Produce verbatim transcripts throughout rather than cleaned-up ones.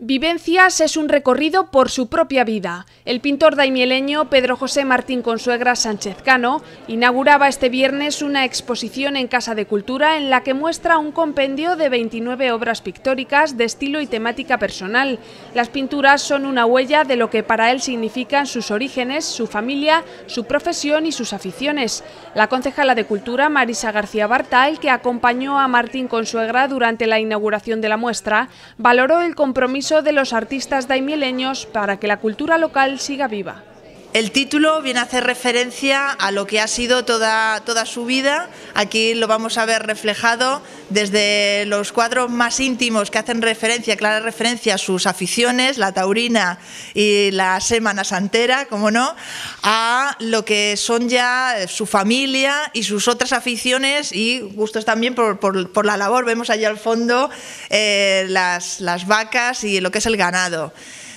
Vivencias es un recorrido por su propia vida. El pintor daimieleño Pedro José Martín Consuegra Sánchez Cano inauguraba este viernes una exposición en Casa de Cultura en la que muestra un compendio de veintinueve obras pictóricas de estilo y temática personal. Las pinturas son una huella de lo que para él significan sus orígenes, su familia, su profesión y sus aficiones. La concejala de Cultura, Marisa García Bartal, que acompañó a Martín Consuegra durante la inauguración de la muestra, valoró el compromiso de los artistas daimieleños para que la cultura local siga viva. El título viene a hacer referencia a lo que ha sido toda, toda su vida. Aquí lo vamos a ver reflejado desde los cuadros más íntimos que hacen referencia, clara referencia a sus aficiones, la taurina y la Semana Santera, como no, a lo que son ya su familia y sus otras aficiones y gustos también por, por, por la labor. Vemos allá al fondo eh, las, las vacas y lo que es el ganado.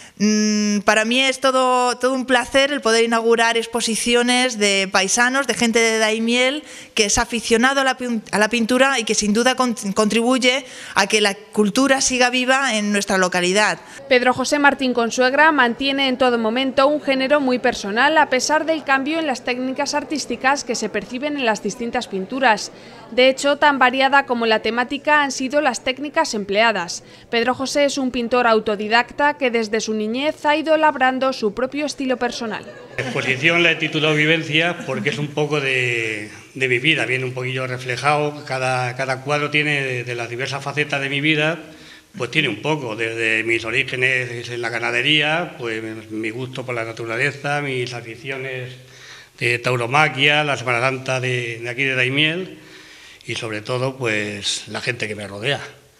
Para mí es todo, todo un placer el poder inaugurar exposiciones de paisanos, de gente de Daimiel que es aficionado a la, a la pintura y que sin duda con, contribuye a que la cultura siga viva en nuestra localidad. Pedro José Martín Consuegra mantiene en todo momento un género muy personal a pesar del cambio en las técnicas artísticas que se perciben en las distintas pinturas. De hecho, tan variada como la temática han sido las técnicas empleadas. Pedro José es un pintor autodidacta que desde su niñez ha ido labrando su propio estilo personal. La exposición la he titulado Vivencia porque es un poco de, de mi vida, viene un poquillo reflejado, cada, cada cuadro tiene de, de las diversas facetas de mi vida, pues tiene un poco, desde mis orígenes en la ganadería, pues mi gusto por la naturaleza, mis aficiones de tauromaquia, la Semana Santa de, de aquí de Daimiel y sobre todo pues la gente que me rodea.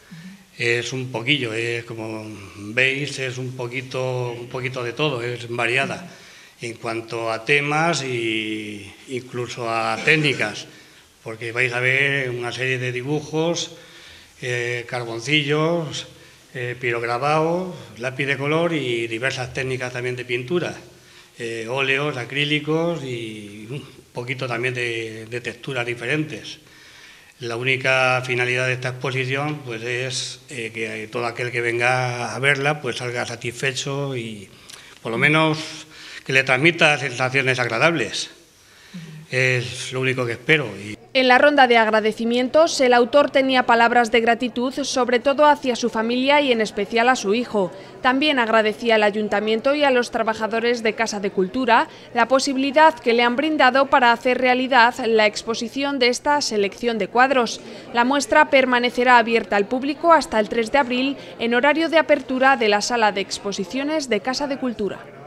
Es un poquillo, es como veis, es un poquito, un poquito de todo, es variada en cuanto a temas e incluso a técnicas, porque vais a ver una serie de dibujos, eh, carboncillos, eh, pirograbado, lápiz de color y diversas técnicas también de pintura, eh, óleos, acrílicos y un poquito también de, de texturas diferentes. La única finalidad de esta exposición pues, es eh, que todo aquel que venga a verla pues, salga satisfecho y por lo menos que le transmita sensaciones agradables. Es lo único que espero. Y... En la ronda de agradecimientos, el autor tenía palabras de gratitud, sobre todo hacia su familia y en especial a su hijo. También agradecía al Ayuntamiento y a los trabajadores de Casa de Cultura la posibilidad que le han brindado para hacer realidad la exposición de esta selección de cuadros. La muestra permanecerá abierta al público hasta el tres de abril en horario de apertura de la Sala de Exposiciones de Casa de Cultura.